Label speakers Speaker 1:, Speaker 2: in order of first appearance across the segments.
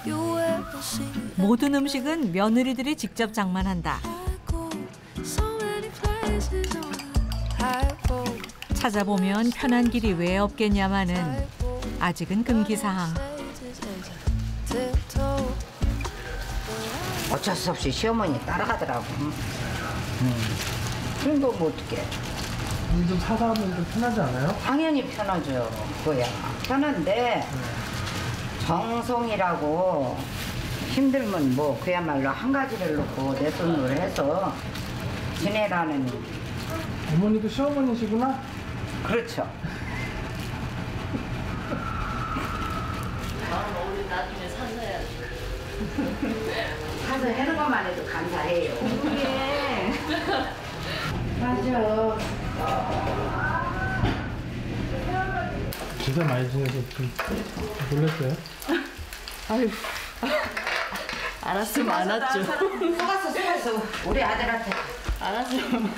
Speaker 1: 모든 음식은 며느리들이 직접 장만한다. 찾아보면 편한 길이 왜 없겠냐마는 아직은 금기사항.
Speaker 2: 어쩔 수 없이 시어머니 따라가더라고. 그럼 뭐 어떡해.
Speaker 3: 좀 사다 하면 좀 편하지 않아요?
Speaker 2: 당연히 편하죠. 그거야. 편한데 정성이라고 힘들면 뭐 그야말로 한 가지를 놓고 내 돈으로 해서 지내라는.
Speaker 3: 어머니도 시어머니시구나?
Speaker 2: 그렇죠.
Speaker 4: 우리 나중에 사서야지.
Speaker 2: 사서 해는 것만 해도 감사해요.
Speaker 4: 예.
Speaker 2: 맞아.
Speaker 3: 진짜 많이 지내서 좀 놀랐어요?
Speaker 4: 아유. 알았으면 안 왔죠.
Speaker 2: 속았어. 우리 아들한테.
Speaker 4: 알았으면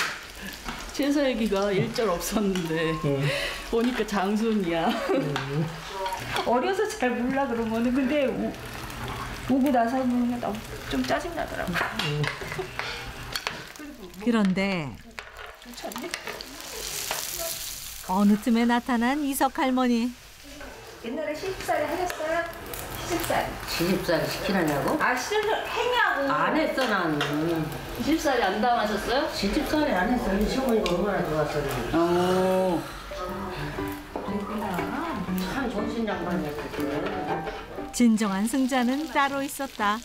Speaker 4: 최서애기가 일절 없었는데 보니까 장손이야. 어려서 잘 몰라 그러면은 근데 오고 나서 보면 좀 짜증 나더라고.
Speaker 1: 그런데 어느 틈에 나타난 이석 할머니.
Speaker 4: 옛날에 시집살이 하셨어요? 시집살.
Speaker 5: 시집살이 시키느냐고?
Speaker 4: 아 시집살 했냐고.
Speaker 5: 안 했어 나는.
Speaker 4: 시집살이 안 당하셨어요?
Speaker 5: 시집살이 안 했어. 우리 시어머니가 얼마나 좋았어. 참 정신장관이었어.
Speaker 1: 진정한 승자는 따로 있었다.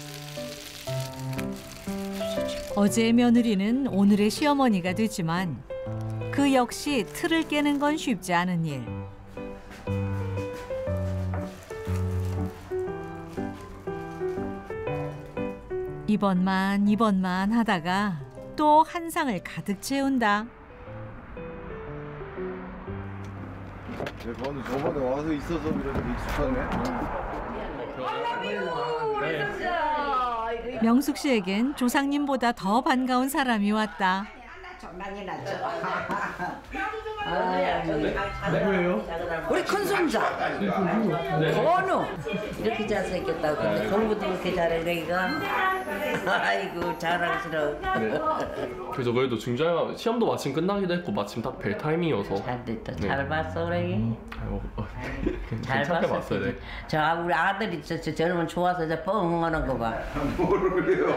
Speaker 1: 어제의 며느리는 오늘의 시어머니가 되지만 그 역시 틀을 깨는 건 쉽지 않은 일. 이번만 하다가 또 한 상을 가득 채운다.
Speaker 6: 저는 저번에 와서 있어서 그런지 익숙하네.
Speaker 1: 명숙 씨에겐 조상님보다 더 반가운 사람이 왔다.
Speaker 2: 많이 났죠.
Speaker 3: 누구예요?
Speaker 2: 우리 큰손자. 건우.
Speaker 5: 이렇게 잘생겼다고. 근데 공부도 그렇게 잘해 내가. 아이고 자랑스러워.
Speaker 7: 그래서 그래도 중자야 시험도 마침 끝나기도 했고 마침 딱 벨 타임이어서
Speaker 5: 잘 됐다.
Speaker 7: 네.
Speaker 5: 잘 봤어 그래. 잘
Speaker 7: 괜찮게
Speaker 5: 봤어.
Speaker 7: 봤어요. 네.
Speaker 5: 저 우리 아들이 저러면 좋아서 저 뻥하는 거 봐.
Speaker 6: 뭐를 그래요?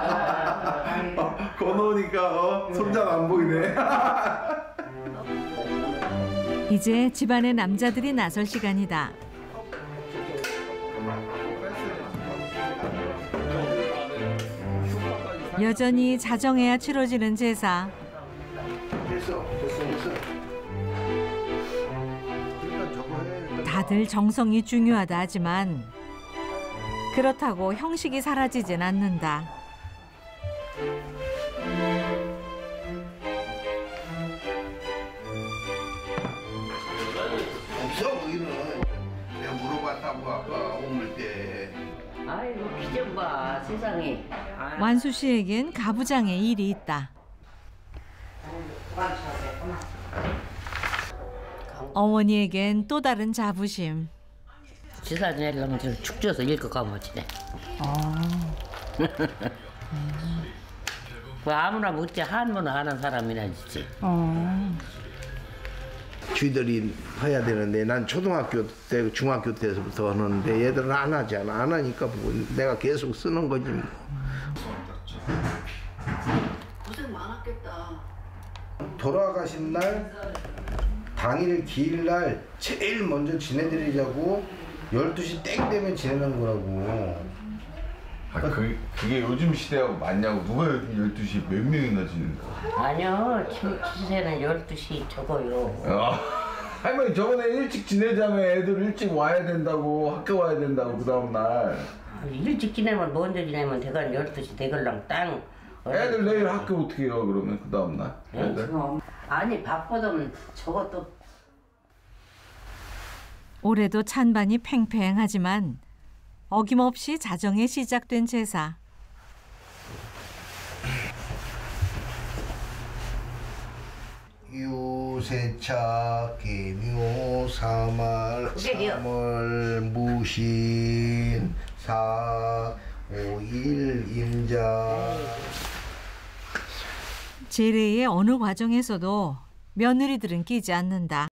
Speaker 6: 건너니까 손자가 안 보이네.
Speaker 1: 이제 집안의 남자들이 나설 시간이다. 여전히 자정해야 치러지는 제사. 다들 정성이 중요하다 하지만 그렇다고 형식이 사라지진 않는다.
Speaker 6: 없어 거기는. 내가 물어봤다고 아까 오물 때.
Speaker 5: 아이고 기 좀 봐 세상에.
Speaker 1: 완수 씨에겐 가부장의 일이 있다. 어머니에겐 또 다른 자부심.
Speaker 5: 지사 지내려면 축 져서 일껏 가면 지내. 그 아무나 못지 한문을 하는 사람이나 지지.
Speaker 8: 쥐들이 해야 되는데 난 초등학교 때 중학교 때부터 하는데 얘들은 안 하잖아. 안 하니까 뭐 내가 계속 쓰는 거지 뭐.
Speaker 4: 고생 많았겠다.
Speaker 8: 돌아가신 날 당일 기일날 제일 먼저 지내드리자고 12시 땡 되면 지내는 거라고.
Speaker 6: 그게 요즘 시대하고 맞냐고. 누가 12시 몇 명이나 지는 거야?
Speaker 5: 아니요 기세는 12시 저거요.
Speaker 6: 할머니 저번에 일찍 지내자면 애들 일찍 와야 된다고 학교 와야 된다고 그 다음날.
Speaker 5: 일찍 지내면 먼저 지내면 대간 12시 대걸랑 땅.
Speaker 6: 애들 내일 학교 어떻게 가 그러면 그 다음날? 애들?
Speaker 5: 아니 바쁘면 저것도.
Speaker 1: 올해도 찬반이 팽팽하지만 어김없이 자정에 시작된 제사.
Speaker 8: 유세차 계묘 사말 삼월 무신 사 5일 임자.
Speaker 1: 제례의 어느 과정에서도 며느리들은 끼지 않는다.